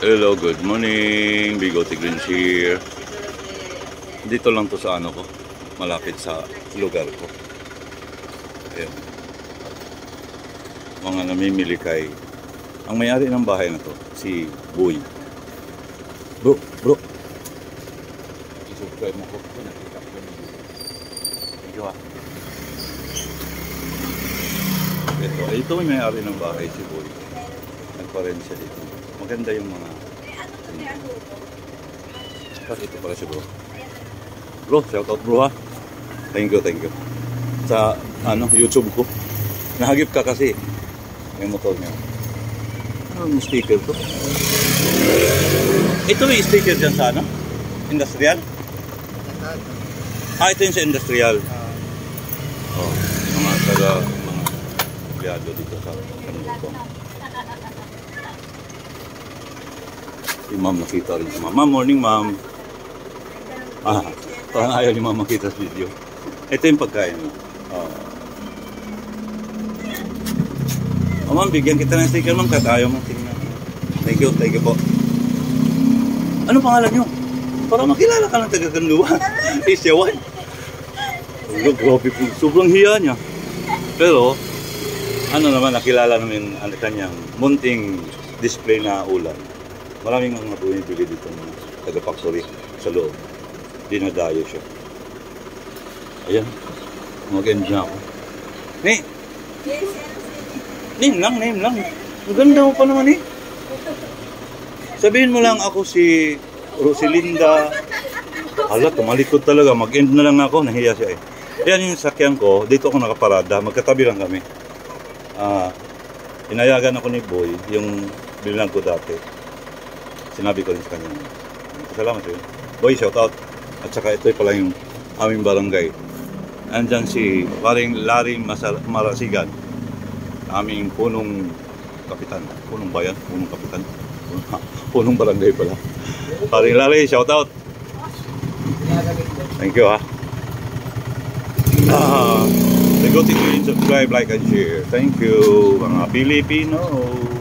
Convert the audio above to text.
Hello, good morning. Bigote Green here. Dito lang to sa ano ko, malapit sa lugar ko. Ayan. Mga namimili kay ang may-ari ng bahay na to, si Boy. Bro. I-subscribe mo ko. Thank you ha. Ito may may-ari ng bahay, si Boy. Nagpa-rent siya dito. Maganda yung mga ito pala si bro. Bro, shout out bro ha. Thank you. Sa YouTube ko. Nahagip ka kasi yung motor niya. Yung sticker to. Ito may sticker dyan sa industrial? Ito yung sa industrial. Oh, mga empleyado dito sa kanito. Si ma'am nakita rin si ma'am. Ma'am, morning ma'am. Parang ayaw ni ma'am makita sa video. Ito yung pagkain mo. Ma'am, bigyan kita ng sticker ma'am. Kahit ayaw mong tingnan. Thank you po. Ano pangalan nyo? Para makilala ka ng taga-Kanluan. Isyawan. Grabe po. Sobrang hiya niya. Pero, nakilala namin ang kanyang munting display na ulan. Maraming mga bumibili dito ng taga-factory sa loob. Dinadayo siya. Ayan. Mag-end na ako. Name lang. Ang ganda mo pa naman eh. Sabihin mo lang ako si Rosalinda. Hala, tumalikod talaga. Mag-end na lang ako. Nahiya siya eh. Ayan yung sakyan ko. Dito ako nakaparada. Magkatabi lang kami. Inayagan ako ni Boy. Yung bilang ko dati. Sinabi ko rin sa kanya. Salamat sa'yo. Boy, shout out. At saka ito pala yung aming barangay. Andyan si paring Larry Marasigan. Aming punong kapitan. Punong bayan? Punong kapitan? Punong barangay pala. Paring Larry, shout out. Thank you ha. Go to subscribe, like, and share. Thank you mga Pilipino.